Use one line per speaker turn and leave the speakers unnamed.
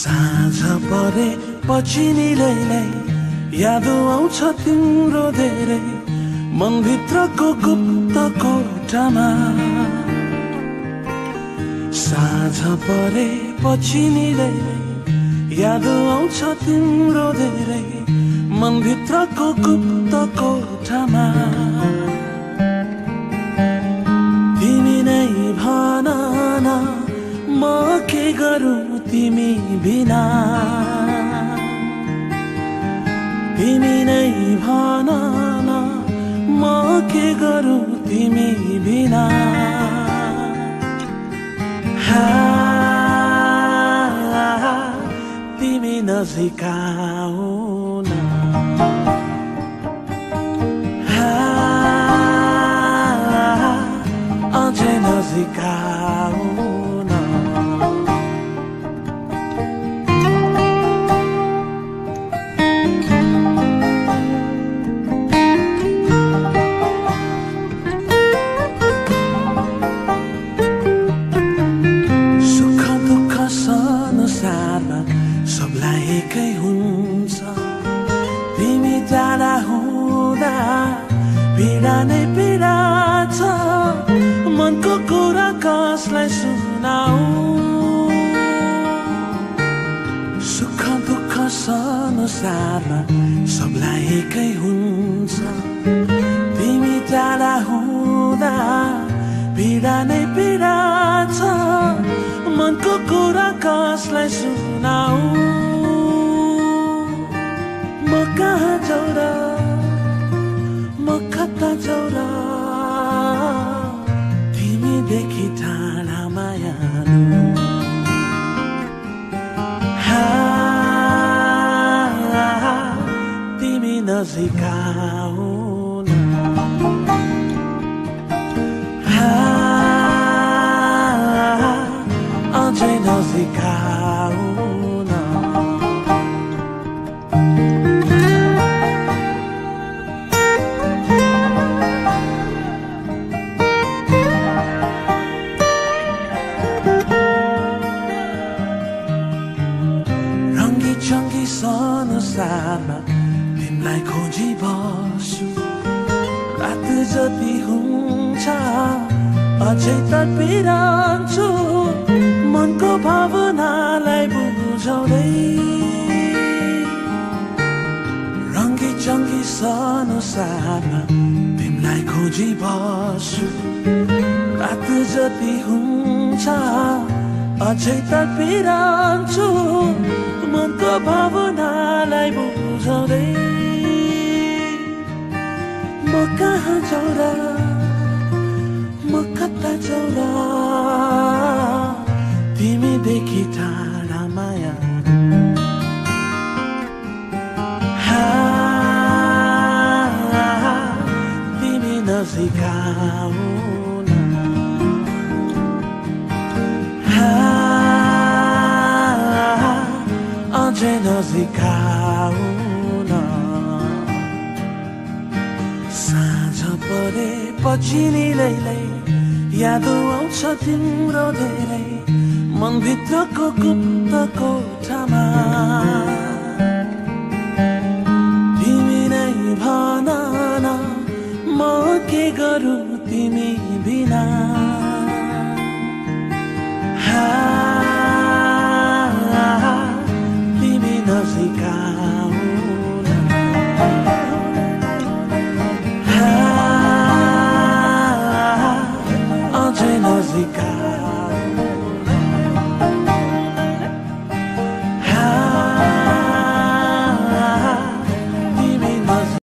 साँझ परे पछि निलैलाई याद आउँछ तिम्रो धेरै मनभित्रको गुप्त कोठामा साँझ परे पछि निलैलाई याद आउँछ तिम्रो धेरै मनभित्रको गुप्त कोठामा तिमी नै भन न म के गरौँ तिमी बिना तिमी नै भन न म के गरौँ तिमी बिना तिमी नजिक आउन अझै नजिक आउन सबलाई एकै हुन्छ तिमी जाँदा हुँदा पीडा नै पीडा छ मनको कुरा कसलाई सुनाऊ सुख दुःख संसारमा सबलाई एकै हुन्छ तिमी जाँदा हुँदा पीडा नै पीडा छ मनको कुरा कसलाई सुनाऊ म कहाँ जाउरा म कता जाउरा तिमीदेखि टाढा मायालु तिमी नजिक आउन अझै नजिक आउन रङ्गी चङ्गी संसारमा तिमीलाई खोजी बस्छु रात जति हुन्छ अझै तडपिरहन्छु मनको भावनालाई बुझाउँदै रङ्गी चङ्गी संसारमा तिमीलाई खोजी बस्छु रात जति हुन्छ अझै तडपिरहन्छु मनको भावनालाई बुझाउँदै म कहाँ जाउरा म कता जाउरा तिमीदेखि टाढा माया तिमी नजिक आउन अझै नजिक आउन साँझ परे पछि निलैलाई याद आउँछ तिम्रो धेरै मनभित्रको गुप्त कोठामा तिमी नै भन न म के गरौँ तिमी बिना